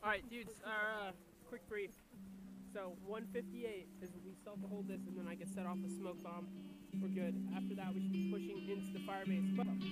Alright, dudes, our quick brief. So 158 is we still have to hold this, and then I can set off a smoke bomb. We're good. After that, we should be pushing into the fire base.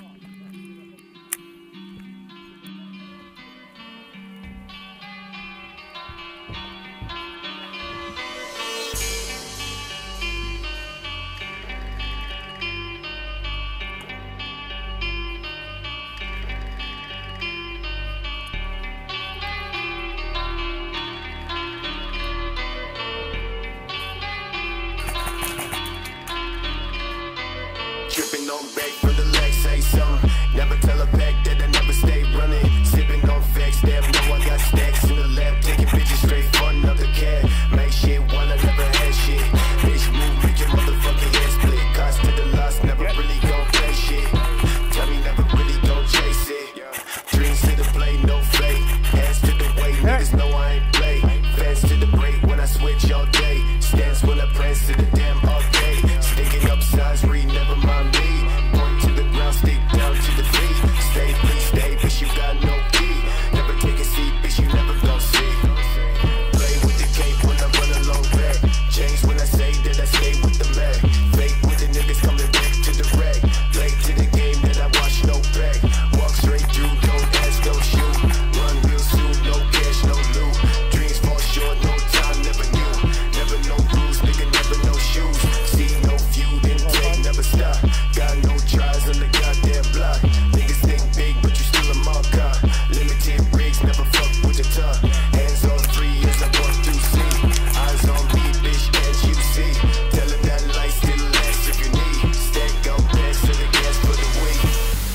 Tripping on back from the legs, say something. Never tell a pack that I never stay running. Sipping on facts, damn, know I got stacks in the lab. Taking bitches straight for another cat. Make shit while I never had shit. Bitch move, make your motherfucking head split. Cost to the loss, never really gon' play shit. Tell me never really gon' chase it. Dreams to the play, no fake. Hands to the way, niggas know I ain't play. Fans to the break when I switch all day. Stance when I prance to the damn all day. Sticking up signs, read, never mind me. Point to the ground, stick down to the feet. Stay, please stay, bitch, you got no key. Never take a seat, bitch, you never gon' see. Play with the cape when I run along back. Change when I say that I stay with the Mac. Fake with the niggas coming back to the wreck. Late to the game that I watch no back. Walk straight through, don't ask, don't shoot. Run real soon, no cash, no loot. Dreams fall short, no time, never knew. Never no rules, nigga, never no shoes. See no feud, intake, never stop. Got no tries on the goddamn block. Niggas think big, but you still a marker. Limited rigs, never fuck with your tongue. Hands on three as I walk through C. Eyes on me, bitch, can't you see? Tell them that light still lasts if you need. Stack out bags to the gas for the week.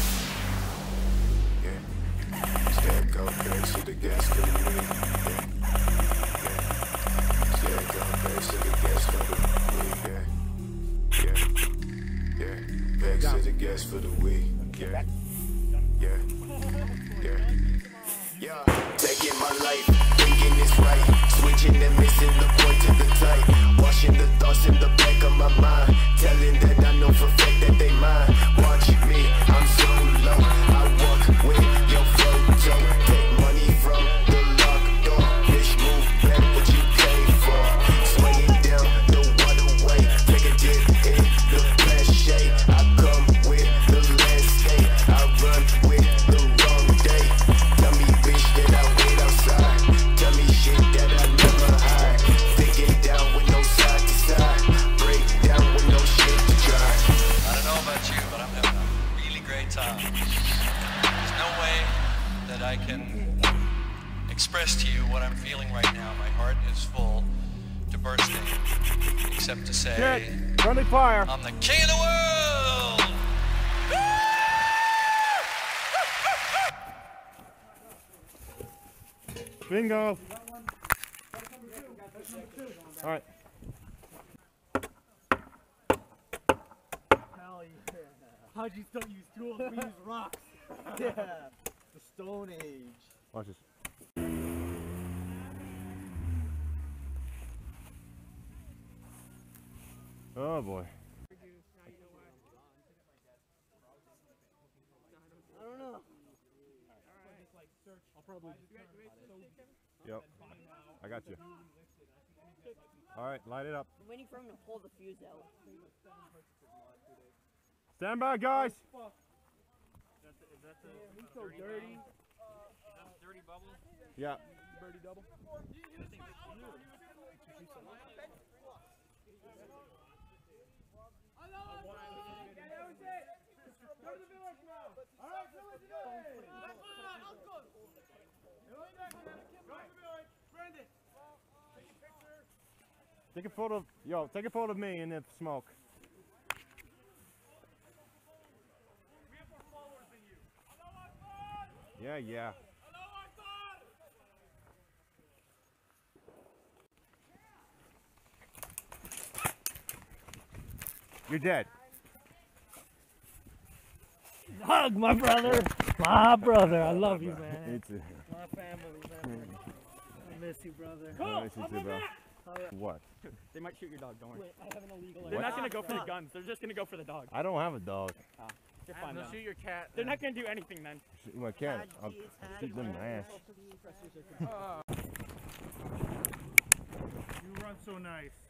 Yeah. Stack out bags to the gas for the week. Stack out bags to the gas for the week. Yeah. Bags to the gas for the week. Yeah. Taking my life, thinking it's right. Switching and missing the point to the tight. Washing the thoughts in the back of my mind. Telling that I know for a fact that they mine. Watch me, I'm so low. I walk with your photo. Take money from the locked door. Bitch, move back what you paid for. Swinging down the waterway. Take a dip in the flash shade. I come with the landscape. I run with the wrong day. Tell me bitch that I wait outside. Tell me shit that I never hide. Thinking down with no side to side. Break down with no shit to try. I don't know about you, but I'm having a really great time. There's no way that I can express to you what I'm feeling right now. My heart is full to bursting, except to say, Friendly fire. I'm the king of the world! Bingo. All right. Hell yeah. How'd you still use tools? We use rocks. Yeah. The Stone Age. Watch this. Oh boy. I don't know. Yep. I got you. All right, light it up. I'm waiting for him to pull the fuse out. Stand by, guys. Is that the dirty dirty? Is that the dirty bubble? Yeah. Birdie double? Take a photo of, take a photo of me in the smoke. Yeah. You're dead. Hug my brother. My brother. I love you, man. It's My family, man. I miss you, brother. I miss you too, bro. What? They might shoot your dog, don't worry. Wait, I have an illegal. They're not going to go for the guns. They're just going to go for the dog. I don't have a dog. You're fine. They'll shoot your cat. They're not going to do anything then. Shoot my cat. I'll shoot them in the ass. so nice.